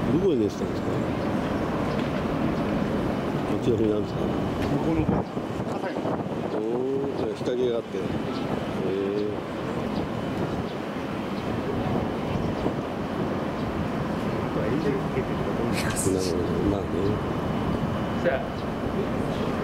どこで寝てたんですか。こちらになんですか。 向こうの方、葛西の方。 おお、じゃあ日陰があって。 エンジェルかけてるかどうですか。 なるほど、まあね。 じゃあ